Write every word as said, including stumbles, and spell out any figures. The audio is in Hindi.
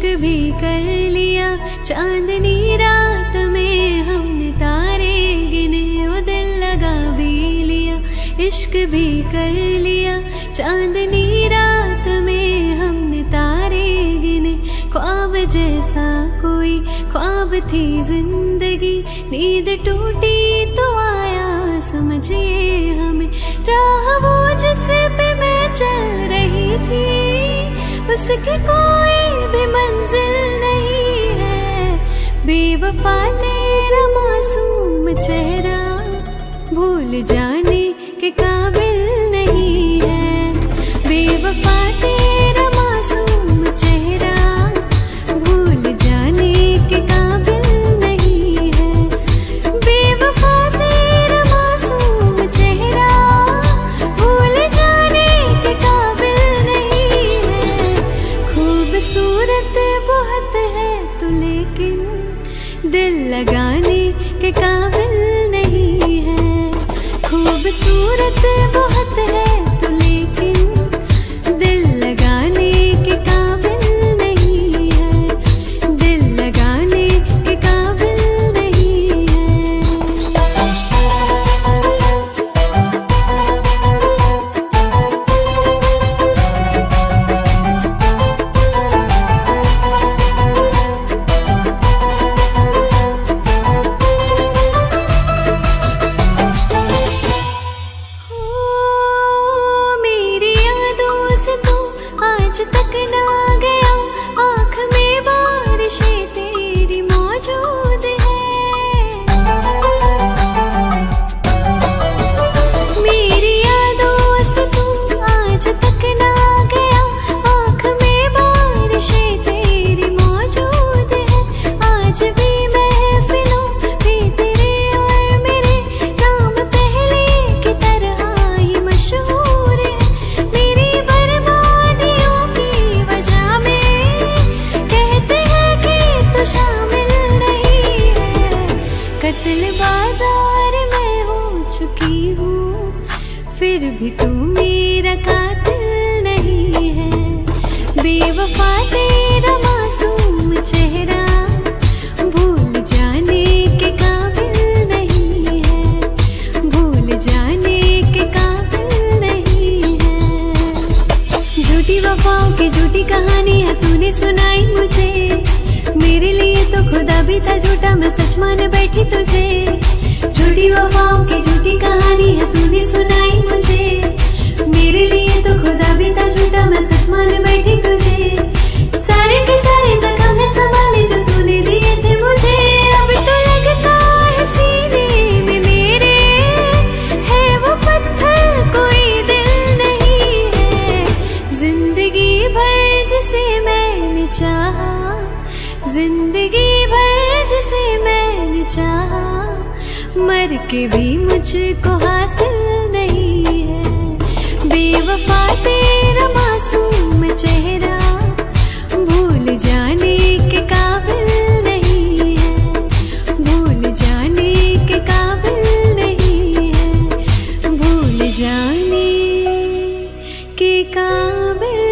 इश्क भी कर लिया चांदनी रात में हमने तारे गिने, ओ दिल लगा भी लिया। इश्क भी कर लिया चांदनी रात में हमने तारे गिने। ख्वाब जैसा कोई ख्वाब थी जिंदगी, नींद टूटी तो आया समझिए हमें। राह वो जिस पे मैं चल रही थी, उसकी कोई भी मंजिल नहीं है। बेवफा तेरा मासूम चेहरा भूल जाने के काबिल नहीं है। बेवफा तेरा मासूम चेहरा भूल जाने के काबिल नहीं है। बेवफा तेरा मासूम चेहरा भूल जाने के काबिल नहीं है। खूबसूरत बहुत है तू लेकिन दिल लगाने के काबिल नहीं है। खूबसूरत बहुत है तू लेकिन दिल लगाने के काबिल नहीं है। दिल लगाने के काबिल नहीं है। आज तक ना गया आँख में बारिशें तेरी मौजूद है। मेरी यादों से तू आज तक ना गया, आँख में बारिशें तेरी मौजूद है। आज भी महफिलों में तेरे और मेरे नाम पहले की तरह ही मशहूर है। मेरी कत्ल बाजार में हो चुकी हूँ, फिर भी तू मेरा कातिल नहीं है। बेवफा तेरा मासूम चेहरा भूल जाने के काबिल नहीं है। भूल जाने के काबिल नहीं है। झूठी वफाओं की झूठी कहानी है तूने सुनाई मुझे। मेरे लिए तो खुदा भी था झूठा, मैं सच मान बैठी तुझे। झूठी वफाओं की झूठी कहानी है तूने सुनाई मुझे। मेरे लिए तो खुदा भी था झूठा, मैं सच मान बैठी तुझे। सारे के सारे जख्म है संभाले जो तूने दिए थे मुझे। अब तो लगता है सीने में मेरे है वो पत्थर, कोई दिल नहीं है। जिंदगी भर जिसे मैंने चाहा, जिंदगी भर जिसे मैंने चाहा, मर के भी मुझको हासिल नहीं है। बेवफा तेरा मासूम चेहरा भूल जाने के काबिल नहीं है। भूल जाने के काबिल नहीं है। भूल जाने के काबिल